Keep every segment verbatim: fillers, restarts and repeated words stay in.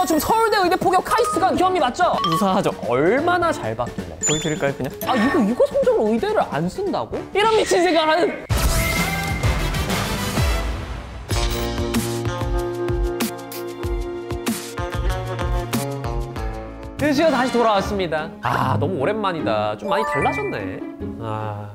너 지금 서울대 의대 포격 카이스트가 기업이 맞죠? 유사하죠. 얼마나 잘 받길래? 보여드릴까요, 그냥? 아 이거 이거 성적으로 의대를 안 쓴다고? 이런 미친 생각을 하는. 드디어 다시 돌아왔습니다. 아 너무 오랜만이다. 좀 많이 달라졌네. 아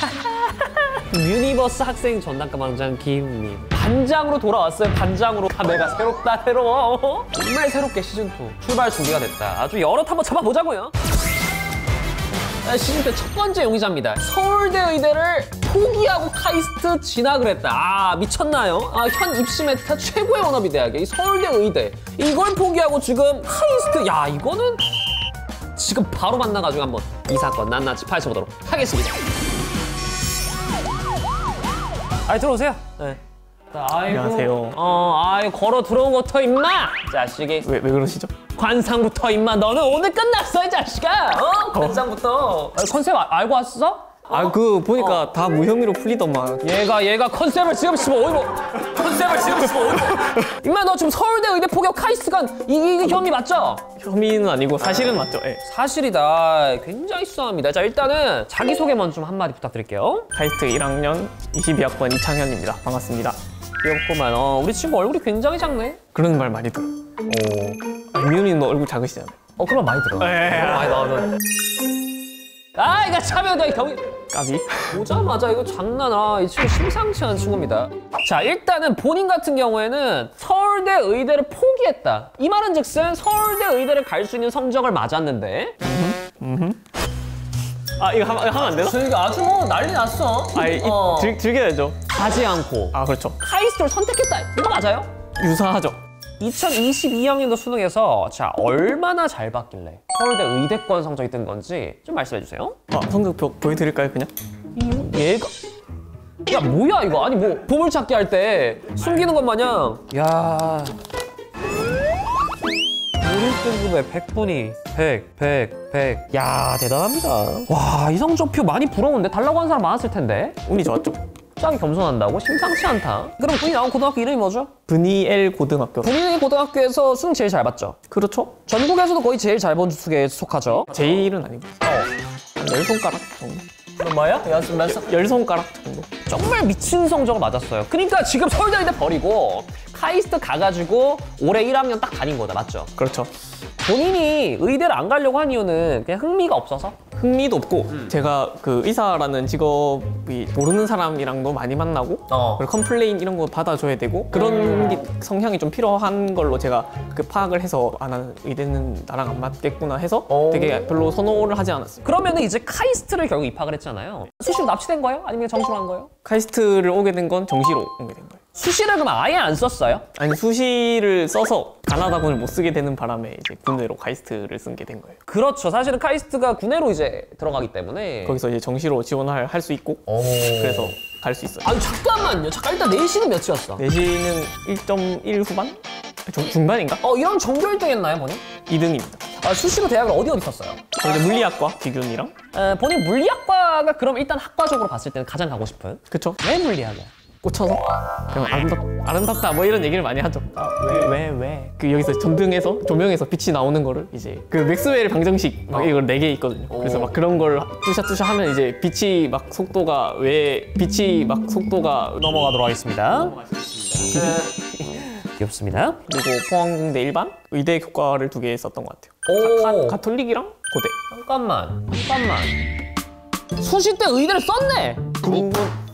유니버스 학생 전담감 왕장 김님 반장으로 돌아왔어요. 반장으로. 아 내가 새롭다 새로워. 정말 새롭게 시즌이 출발 준비가 됐다. 아주 여럿 한번 잡아보자고요. 아, 시즌이 첫 번째 용의자입니다. 서울대 의대를 포기하고 카이스트 진학을 했다. 아 미쳤나요? 아, 현 입시 메타 최고의 워너비 대학의 이 서울대 의대 이걸 포기하고 지금 카이스트. 야 이거는 지금 바로 만나가지고 한번 이 사건 낱낱이 파헤쳐보도록 하겠습니다. 아이 들어오세요. 네. 자, 아이고, 안녕하세요. 어, 아이 걸어 들어온 거터 임마. 자식이. 왜, 왜 그러시죠? 관상부터 임마. 너는 오늘 끝났어 이 자식아. 어? 관상부터. 아, 컨셉 아, 알고 왔어? 아, 그 보니까 어. 다 무혐의로 풀리더만. 얘가 얘가 컨셉을 지금 씹어 오이고. 컨셉을 지금 씹어 오이고. 임마 너 지금 서울대 의대 포격 카이스트가 이게 혐의 맞죠? 혐의는 아니고 사실은 맞죠. 예. 사실이다. 굉장히 수상합니다. 자 일단은 자기소개 먼저 좀 한마디 부탁드릴게요. 카이스트 일 학년 이십이 학번 이창현입니다. 반갑습니다. 귀엽구만. 어, 우리 친구 얼굴이 굉장히 작네. 그런 말 많이 들어. 오. 아, 미윤이는 너 얼굴 작으시잖아요. 어 그럼 많이 들어. 에 어, 많이 나오는. 아 이거 참여 너 경이. 까비? 보자마자 이거 장난. 아, 이 친구 심상치 않은 친구입니다. 자 일단은 본인 같은 경우에는 서울대 의대를 포기했다. 이 말은 즉슨 서울대 의대를 갈 수 있는 성적을 맞았는데. 음. 아 이거 하면, 하면 안 되나? 저희 아주 뭐 난리 났어. 아 이, 어. 즐, 즐겨야죠. 가지 않고 아 그렇죠. 카이스트를 선택했다. 이거 맞아요? 유사하죠. 이천이십이 학년도 수능에서 자 얼마나 잘 봤길래 서울대 의대권 성적이 뜬 건지 좀 말씀해 주세요. 아 성적표 보여드릴까요, 그냥? 이 얘가 야 뭐야 이거. 아니 뭐 보물찾기 할 때 숨기는 것 마냥. 야 일 등급에 백 분이 백, 백, 백. 야 대단합니다. 와 이 성적표 많이 부러운데 달라고 하는 사람 많았을 텐데. 운이 좋았죠. 짱이 겸손한다고? 심상치 않다. 그럼 분이 나온 고등학교 이름이 뭐죠? 브니엘 고등학교. 분이 고등학교에서 수능 제일 잘 봤죠? 그렇죠. 전국에서도 전국에서도 거의 제일 잘 본 축에 속하죠? 제일은 아니고 어. 열 손가락 정도. 그럼 뭐야? 연습 연습. 열 손가락 정도. 정말 미친 성적을 맞았어요. 그러니까 지금 서울대 의대 버리고 카이스트 가가지고 올해 일 학년 딱 다닌 거다. 맞죠? 그렇죠. 본인이 의대를 안 가려고 한 이유는 그냥 흥미가 없어서? 흥미도 없고 음. 제가 그 의사라는 직업이 모르는 사람이랑도 많이 만나고 어. 그리고 컴플레인 이런 거 받아줘야 되고 그런 게 성향이 좀 필요한 걸로 제가 그 파악을 해서 아 나는 의대는 나랑 안 맞겠구나 해서 오. 되게 별로 선호를 하지 않았어요. 그러면 이제 카이스트를 결국 입학을 했잖아요. 수시로 납치된 거예요? 아니면 정시로 한 거예요? 카이스트를 오게 된 건 정시로 오게 된 거예요. 수시를 그럼 아예 안 썼어요? 아니 수시를 써서 가나다군을 못 쓰게 되는 바람에 이제 군대로 카이스트를 쓰게 된 거예요. 그렇죠. 사실은 카이스트가 군에로 이제 들어가기 때문에. 거기서 이제 정시로 지원을 할 수 있고 오. 그래서 갈 수 있어요. 아니 잠깐만요. 잠깐 일단 내신은 몇이었어? 내신은 일 점 일 후반? 중, 중반인가? 어 이런 정교 일 등 했나요 본인? 이 등입니다. 아, 수시로 대학을 어디 어디 썼어요? 저 이제 물리학과 기균이랑 에, 본인 물리학과가 그럼 일단 학과적으로 봤을 때는 가장 가고 싶은? 그쵸? 왜 물리학이야? 꽂혀서 그냥 아름답, 아름답다 뭐 이런 얘기를 많이 하죠. 왜? 왜? 왜? 그 여기서 전등에서 조명에서 빛이 나오는 거를 이제 그 맥스웰 방정식 막 이걸 네 개 있거든요. 그래서 막 그런 걸 뚜샤뚜샤 하면 이제 빛이 막 속도가 왜 빛이 막 속도가 넘어가도록 하겠습니다. 귀엽습니다. 그리고 포항공대 일반 의대 교과를 두 개 썼던 것 같아요. 오. 가, 가톨릭이랑 고대. 잠깐만. 잠깐만. 수시 때 의대를 썼네. 그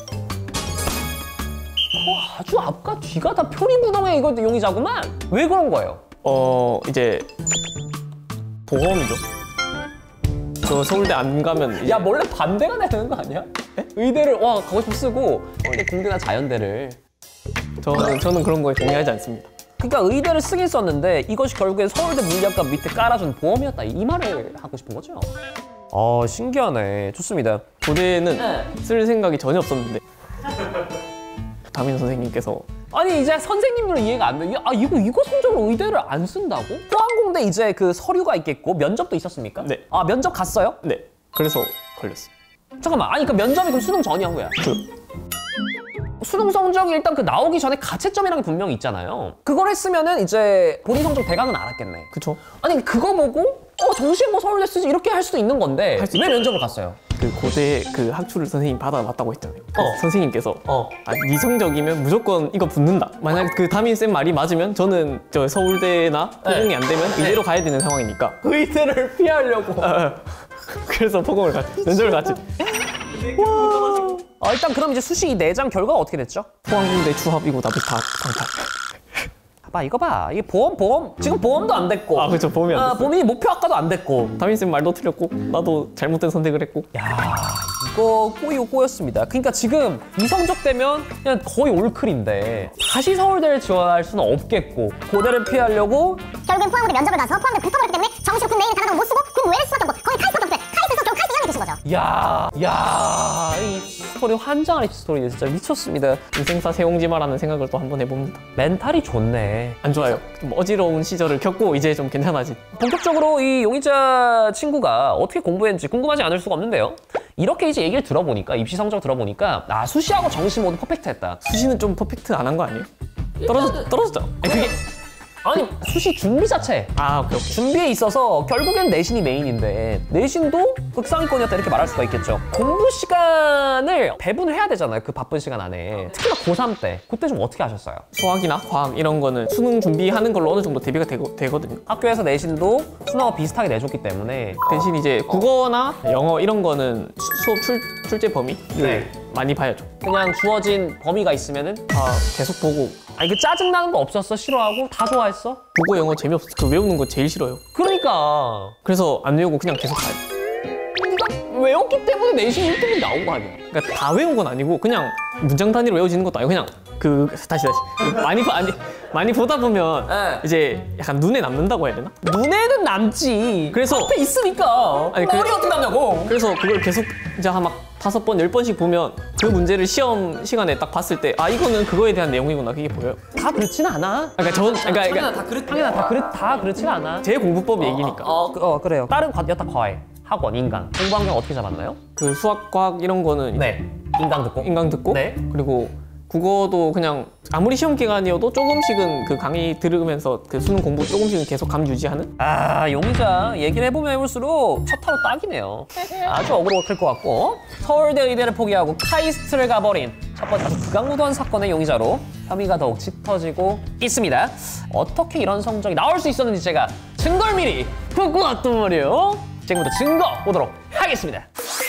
어, 아주 앞과 뒤가 다 표리부동의 이거 용의자구만. 왜 그런 거예요? 어 이제 보험이죠. 저 서울대 안 가면 이제 야 원래 반대가 되는 거 아니야? 네? 의대를 와 가고 싶으면 쓰고 원래 공대나 자연대를. 저는 저는 그런 거에 동의하지 않습니다. 그러니까 의대를 쓰긴 썼는데 이것이 결국엔 서울대 물리학과 밑에 깔아준 보험이었다 이 말을 하고 싶은 거죠? 어 신기하네. 좋습니다. 고대는 네. 쓸 생각이 전혀 없었는데 담임 선생님께서 아니 이제 선생님들은 이해가 안 돼. 아 이거 이거 성적으로 의대를 안 쓴다고? 포항공대 이제 그 서류가 있겠고 면접도 있었습니까? 네. 아 면접 갔어요? 네 그래서 걸렸어요. 잠깐만 아니 그 면접이 그럼 수능 전이야 후야? 그 수능 성적이 일단 그 나오기 전에 가채점이라는 게 분명히 있잖아요. 그걸 했으면은 이제 본인 성적 대강은 알았겠네. 그쵸. 아니 그거 보고 어 정시에 뭐 서울대 쓰지 이렇게 할 수도 있는 건데 왜 면접을 갔어요? 그 고대 그 학추를 선생님 받아봤다고 했잖아요. 그 어. 선생님께서 어. 아, 네 성적이면 무조건 이거 붙는다. 만약 그 담임쌤 말이 맞으면 저는 저 서울대나 포공이 안 되면 이대로 가야 되는 상황이니까. 의대를 피하려고. 아, 그래서 포공을 갔 면접을 갔지. 와. 아, 일단 그럼 이제 수시 이 내장 결과가 어떻게 됐죠? 포항공대 추합이고 나도 다 강탈. 봐 이거 봐 이게 보험 보험 지금 보험도 안 됐고 아 그쵸, 보험이 안 아, 됐어. 본인이 목표 학과도 안 됐고 담임쌤 말도 틀렸고 나도 잘못된 선택을 했고. 야 이거 꼬이고 꼬였습니다. 그러니까 지금 이 성적 되면 그냥 거의 올클인데 다시 서울대를 지원할 수는 없겠고 고대를 피하려고 결국엔 포항고대 면접을 가서 포항대 붙어버렸기 때문에 정시로 군 내일은 다른 걸 못 쓰고 군 외를 수밖에 없고 거의 카이스트밖에 없어요. 카이스트에서 결국 카이스트 이상이 되신 거죠. 야, 야, 이 스토리 환장하는 스토리 진짜 미쳤습니다. 인생사 세옹지마라는 생각을 또 한번 해봅니다. 멘탈이 좋네. 안 좋아요. 좀 어지러운 시절을 겪고 이제 좀 괜찮아지. 본격적으로 이 용의자 친구가 어떻게 공부했는지 궁금하지 않을 수가 없는데요. 이렇게 이제 얘기를 들어보니까 입시 성적 들어보니까 아 수시하고 정시 모두 퍼펙트했다. 수시는 좀 퍼펙트 안 한 거 아니에요? 떨어졌, 떨어졌잖아. 아니, 그게 아니 수시 준비 자체 아 오케이 오케이. 준비에 있어서 결국엔 내신이 메인인데 내신도 극상위권이었다 이렇게 말할 수가 있겠죠. 공부 시간을 배분을 해야 되잖아요. 그 바쁜 시간 안에. 특히나 고삼 때 그때 좀 어떻게 하셨어요? 수학이나 과학 이런 거는 수능 준비하는 걸로 어느 정도 대비가 되고, 되거든요. 학교에서 내신도 수능과 비슷하게 내줬기 때문에 대신 이제 국어나 영어 이런 거는 수- 수업 출, 출제 범위를 네. 많이 봐야죠. 그냥 주어진 범위가 있으면은 다 계속 보고. 아니 그 짜증나는 거 없었어? 싫어하고? 다 좋아했어? 국어 영어 재미없어. 그 외우는 거 제일 싫어요. 그러니까 그래서 안 외우고 그냥 계속 가요. 네가 외웠기 때문에 내신 일 등이 나온 거 아니야? 그러니까 다 외운 건 아니고 그냥 문장 단위로 외워지는 것도 아니고 그냥 그 다시 다시 많이 보- 아니 많이 보다 보면 네. 이제 약간 눈에 남는다고 해야 되나? 눈에는 남지. 그래서- 앞에 있으니까. 아니, 머리 그- 어떻게 남냐고. 그래서 그걸 계속 이제 한 막 다섯 번, 열 번씩 보면 그 문제를 시험 시간에 딱 봤을 때 아 이거는 그거에 대한 내용이구나 그게 보여요. 다 그렇진 않아. 그러니까 전 그러니까, 그러니까 다 그렇 당연히 다 그렇 다 그렇진 않아. 제 공부법 얘기니까 어, 그, 어 그래요. 다른 과 여타 과외, 학원, 인강 공부 환경 어떻게 잡았나요? 그 수학, 과학 이런 거는 네. 인강 듣고. 인강 듣고 네. 그리고 국어도 그냥 아무리 시험 기간이어도 조금씩은 그 강의 들으면서 그 수능 공부 조금씩은 계속 감 유지하는. 아 용의자 얘기를 해보면 해볼수록 첫 타로 딱이네요. 아주 어그로가 클 것 같고 서울대 의대를 포기하고 카이스트를 가버린 첫 번째 아주 극악무도한 사건의 용의자로 혐의가 더욱 짙어지고 있습니다. 어떻게 이런 성적이 나올 수 있었는지 제가 증거를 미리 듣고 왔단 말이에요. 지금부터 증거 보도록 하겠습니다.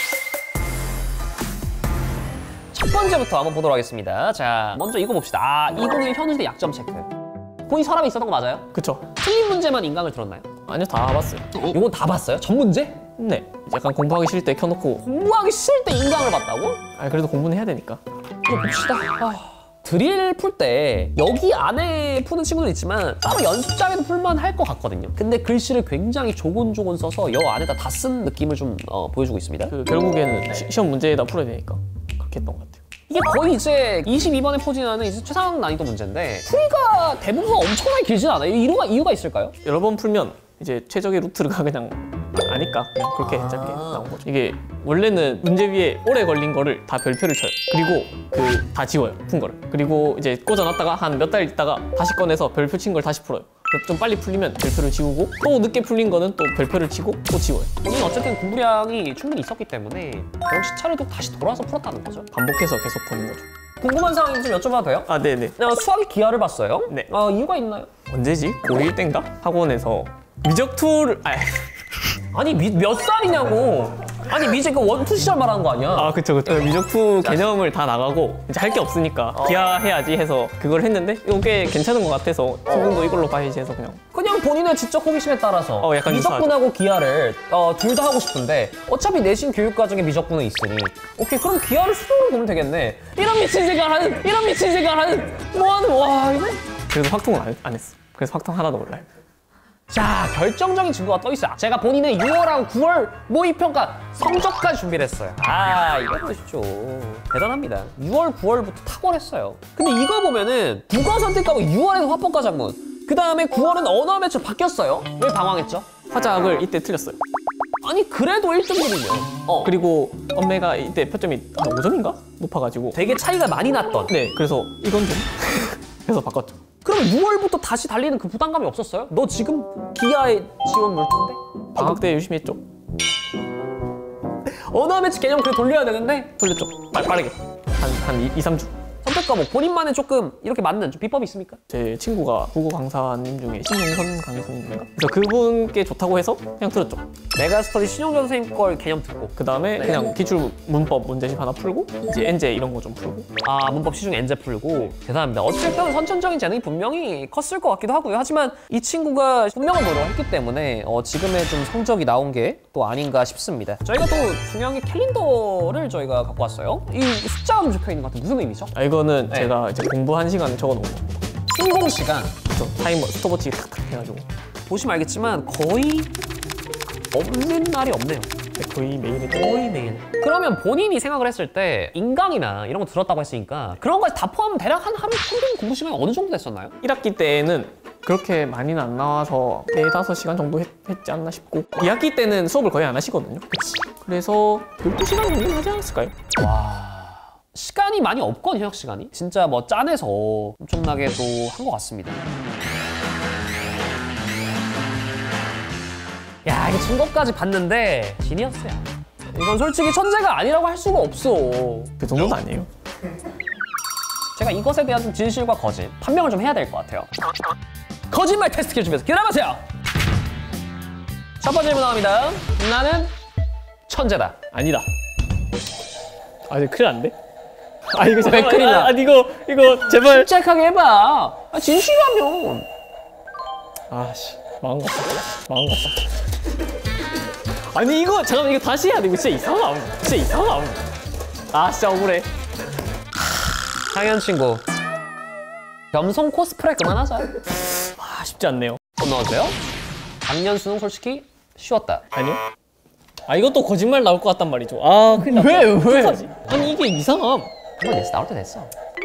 첫 번째부터 한번 보도록 하겠습니다. 자, 먼저 이거 봅시다. 아, 이거는 현실의 약점 체크. 본인 서랍에 있었던 거 맞아요? 그쵸? 틀린 문제만 인강을 들었나요? 아니요 다 봤어요. 이건 다 봤어요? 전 문제? 네. 약간 공부하기 싫을 때 켜놓고 공부하기 싫을 때 인강을 봤다고? 아 그래도 공부는 해야 되니까. 이거 봅시다. 아, 드릴 풀 때 여기 안에 푸는 친구들 있지만 따로 연습장에도 풀만 할 것 같거든요. 근데 글씨를 굉장히 조곤조곤 써서 여 안에다 다 쓴 느낌을 좀 어, 보여주고 있습니다. 그 결국에는 시, 시험 문제에다 풀어야 되니까 그렇게 했던 것 같아요. 이게 거의 이제 이십이 번에 포진하는 이제 최상 난이도 문제인데 풀이가 대부분 엄청나게 길진 않아요. 이유가, 이유가 있을까요? 여러 번 풀면 이제 최적의 루트가 그냥 아니까 그냥 그렇게 짧게 나온 거죠. 이게 원래는 문제 위에 오래 걸린 거를 다 별표를 쳐요. 그리고 그 다 지워요. 푼 거를. 그리고 이제 꽂아놨다가 한 몇 달 있다가 다시 꺼내서 별표 친 걸 다시 풀어요. 그래서 좀 빨리 풀리면 별표를 지우고 또 늦게 풀린 거는 또 별표를 치고 또 지워요. 본인은 어쨌든 공부량이 충분히 있었기 때문에 결국 시차를 또 다시 돌아와서 풀었다는 거죠. 반복해서 계속 푸는 거죠. 궁금한 상황 좀 여쭤봐도 돼요? 아 네네. 어, 수학의 기하를 봤어요. 네. 어, 이유가 있나요? 언제지? 고일 땐가? 학원에서 미적 툴을 아, 아니 미, 몇 살이냐고. 아니 미제 그 원투 시절 말하는 거 아니야? 아 그쵸 그쵸. 미적 투 개념을 다 나가고 이제 할 게 없으니까 기하해야지 해서 그걸 했는데 이게 괜찮은 것 같아서 수능도 이걸로 봐야지 해서 그냥. 그냥 본인의 지적 호기심에 따라서 어, 약간 미적분하고 기하를 어, 둘 다 하고 싶은데 어차피 내신 교육 과정에 미적분은 있으니 오케이 그럼 기하를 수능으로 보면 되겠네. 이런 미친 생각을 하는 이런 미친 생각을 하는 뭐하는 와 이거. 그래서 확통은 안, 안 했어. 그래서 확통 하나도 몰라요. 자 결정적인 증거가 떠 있어요. 제가 본인의 유월하고 구월 모의평가 성적까지 준비를 했어요. 아 이거 보십시오. 대단합니다. 유월, 구월부터 탁월했어요. 근데 이거 보면은 국어 선택하고 유월에는 화법과 작문 그 다음에 구월은 언어 매출 바뀌었어요. 왜 방황했죠? 화작을 이때 틀렸어요. 아니 그래도 일 등급이면 어. 그리고 엄매가 이때 표점이 한 오 점인가? 높아가지고 되게 차이가 많이 났던. 네, 그래서 이건 좀 그래서 바꿨죠. 그럼 유월부터 다시 달리는 그 부담감이 없었어요? 너 지금 기아에 지원 물텐데? 방학 때 열심히 했죠. 언어 매치 개념 그래 돌려야 되는데 돌렸죠. 빠, 빠르게 한, 한 이, 삼 주. 선택 과목 본인만의 조금 이렇게 맞는 좀 비법이 있습니까? 제 친구가 국어 강사님 중에 신용선 강사님인가? 그래서 그분께 좋다고 해서 그냥 들었죠. 메가스터디 신용전 선생님 걸 개념 듣고 그 다음에 그냥 기출 문법 문제집 하나 풀고 이제 엔제 이런 거 좀 풀고. 아 문법 시중 엔제 풀고 대단합니다. 어쨌든 선천적인 재능이 분명히 컸을 것 같기도 하고요. 하지만 이 친구가 분명한 노력을 했기 때문에 어, 지금의 좀 성적이 나온 게 또 아닌가 싶습니다. 저희가 또 중요한 게 캘린더를 저희가 갖고 왔어요. 이 숫자가 좀 적혀 있는 것 같은 무슨 의미죠? 아, 이거는 네. 제가 이제 공부 한 시간 적어놓은 거. 성공 시간 그렇죠. 타이머 스톱워치 탁탁 해가지고 보시면 알겠지만 거의 없는 날이 없네요. 거의 매일 했죠. 거의 매일. 그러면 본인이 생각을 했을 때 인강이나 이런 거 들었다고 했으니까 그런 거까지 다 포함하면 대략 한 하루 평균 공부 시간이 어느 정도 됐었나요? 일 학기 때는 그렇게 많이는 안 나와서 네다섯 시간 정도 했, 했지 않나 싶고 이 학기 때는 수업을 거의 안 하시거든요. 그치. 그래서 열두 시간 정도 하지 않았을까요? 와 시간이 많이 없거든요. 현역 시간이 진짜 뭐 짠해서 엄청나게도 한 것 같습니다. 야 이게 증거까지 봤는데 지니어스야. 이건 솔직히 천재가 아니라고 할 수가 없어. 그 정도는 아니에요. 제가 이것에 대한 좀 진실과 거짓 판명을 좀 해야 될 것 같아요. 거짓말 테스트 퀴즈 준비해서 기다려보세요. 첫 번째 질문 나갑니다. 나는 천재다. 아니다. 아 이거 큰일 났는데? 아 이거 잠깐만. 큰일 나? 아, 아니 이거 이거 제발. 침착하게 해봐. 아, 진실하면. 아씨 망한 것 같다. 망한 것 같다. 아니 이거 잠깐만 이거 다시 해야 돼. 이거 진짜 이상함. 진짜 이상함. 아 진짜 억울해. 상현 친구. 겸손 코스프레 그만하자. 아 쉽지 않네요. 손 넣어주세요. 작년 수능 솔직히 쉬웠다. 아니요? 아 이것도 거짓말 나올 것 같단 말이죠. 아 큰일 났다. 왜 왜? 어떡하지? 아니 이게 이상함. 한번 됐어. 나올 때 됐어.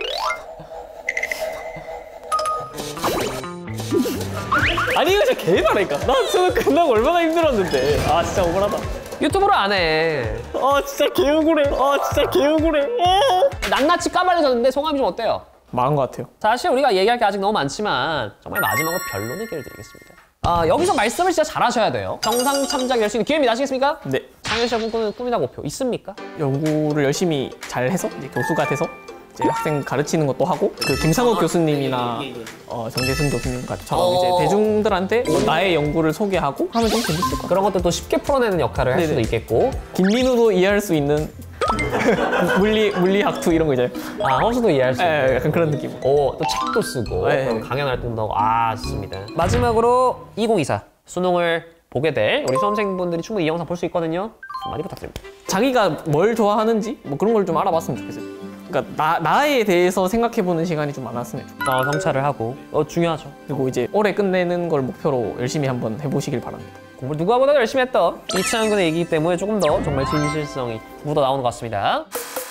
아니 이거 진짜 개발하니까. 나 수능 끝나고 얼마나 힘들었는데. 아 진짜 억울하다. 유튜브로 안 해. 아 진짜 개 억울해. 아 진짜 개 억울해. 아. 낱낱이 까발려졌는데 소감이 좀 어때요? 망한 것 같아요. 사실 우리가 얘기할 게 아직 너무 많지만 정말 마지막으로 변론 얘기를 드리겠습니다. 아 여기서 말씀을 진짜 잘하셔야 돼요. 정상 참작 열 수 있는 기회입니다. 아시겠습니까? 네. 상현 씨가 꿈꾸는 꿈이나 목표 있습니까? 연구를 열심히 잘 해서 이제 교수가 돼서 이제 학생 가르치는 것도 하고 그 김상욱 교수님이나 어, 정재승 교수님 같처럼 어. 이제 대중들한테 뭐 나의 연구를 소개하고 하면 좀 재밌을 것 같아요. 그런 것도 또 쉽게 풀어내는 역할을 할 네네. 수도 있겠고. 김민우도 이해할 수 있는 물리 물리학투 이런 거 있잖아요. 아 허수도 이해할 수 있고. 예, 약간 그런 느낌. 오, 또 책도 쓰고 네. 그럼 강연 활동도 하고. 아 좋습니다. 마지막으로 이천이십사 수능을 보게 될 우리 수험생분들이 충분히 이 영상 볼 수 있거든요. 많이 부탁드립니다. 자기가 뭘 좋아하는지 뭐 그런 걸 좀 알아봤으면 좋겠어요. 그러니까 나, 나에 대해서 생각해보는 시간이 좀 많았으면 좋겠어요. 어, 성찰을 하고 어, 중요하죠. 그리고 이제 올해 끝내는 걸 목표로 열심히 한번 해보시길 바랍니다. 공부를 누구보다 열심히 했던 이창현 군의 얘기이기 때문에 조금 더 정말 진실성이 묻어 나오는 것 같습니다.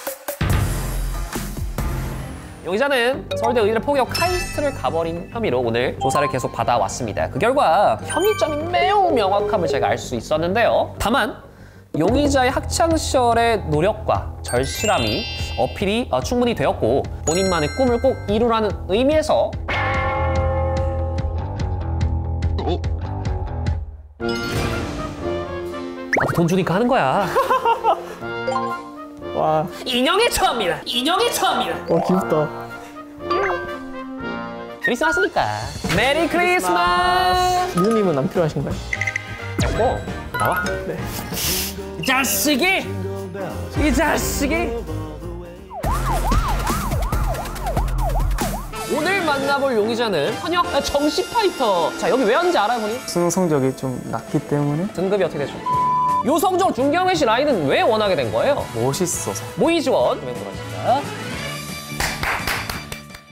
용의자는 서울대 의대를 포기하고 카이스트를 가버린 혐의로 오늘 조사를 계속 받아왔습니다. 그 결과 혐의점이 매우 명확함을 제가 알 수 있었는데요. 다만 용의자의 학창시절의 노력과 절실함이 어필이 어, 충분히 되었고 본인만의 꿈을 꼭 이루라는 의미에서 아, 돈 주니까 하는 거야. 와, 인형에 처합니다. 인형에 처합니다. 어 귀엽다. 크리스마스니까. 메리 크리스마스. 미우님은 안 필요하신가요? 어, 나와. 네. 이 자식이! 이 자식이! 오늘 만나볼 용의자는 현역 정시 파이터. 자, 여기 왜 왔는지 알아요, 본인? 수능 성적이 좀 낮기 때문에 등급이 어떻게 되죠? 요성종 중경회 씨 라인은 왜 원하게 된 거예요? 멋있어서 모의 지원. 멤버입니다.